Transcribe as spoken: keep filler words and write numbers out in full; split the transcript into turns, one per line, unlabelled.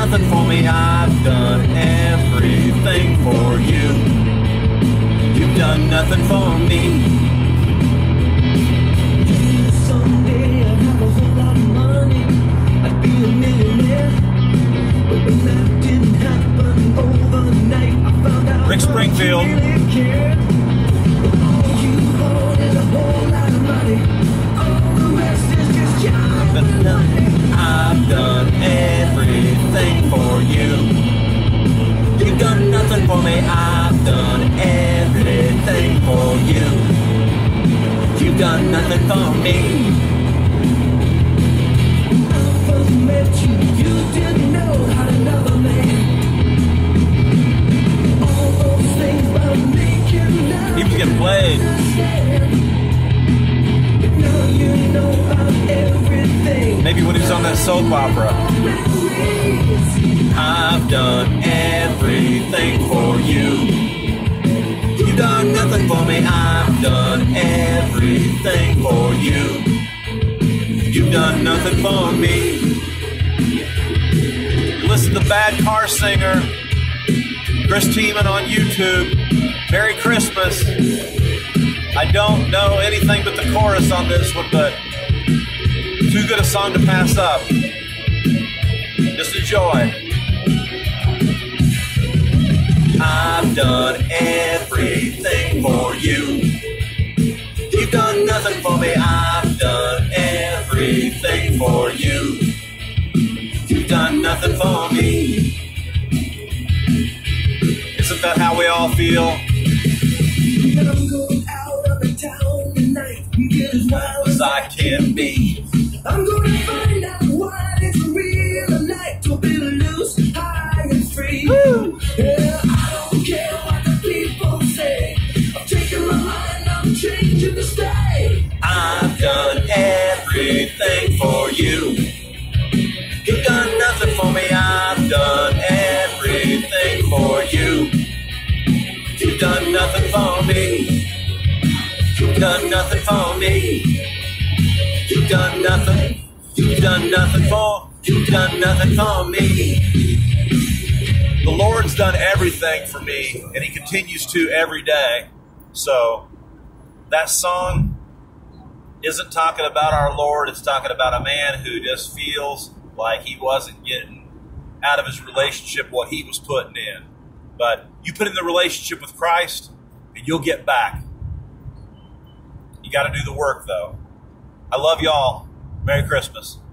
nothing for me. I've done everything for you. You've done nothing for me.
Someday I'd have a whole lot of money, I'd be a millionaire. But when that didn't happen overnight, I found out
Rick Springfield.
you really cared. You wanted a whole lot of money, all the rest is just job money.
I've done everything for you. You've done nothing for me. I've done everything for you. You've done nothing for me.
When I first met you, you didn't know how to love a man. All those things about making love.
He was getting played.
But now you know about everything.
Maybe when he was on that soap opera. I've done everything for you. You've done nothing for me. I've done everything for you. You've done nothing for me. Listen to Bad Car Singer, Chris Tiemann on YouTube. Merry Christmas. I don't know anything but the chorus on this one, but too good a song to pass up. Just enjoy. I've done everything for you. You've done nothing for me. I've done everything for you. You've done nothing for me. Isn't that how we all feel?
And I'm going out on the town tonight and get as wild
As I can be.
I'm gonna find out what it's real tonight. To be loose, high and free. Woo! Yeah, I don't care what the people say. I'm taking my mind, I'm changing the state.
I've done everything for you. You've done nothing for me. I've done everything for you. You've done nothing for me. You've done nothing for me. You've done nothing. You've done nothing for. You've done nothing for me. The Lord's done everything for me, and He continues to every day. So that song isn't talking about our Lord. It's talking about a man who just feels like he wasn't getting out of his relationship what he was putting in. But you put in the relationship with Christ, and you'll get back. You got to do the work, though. I love y'all. Merry Christmas.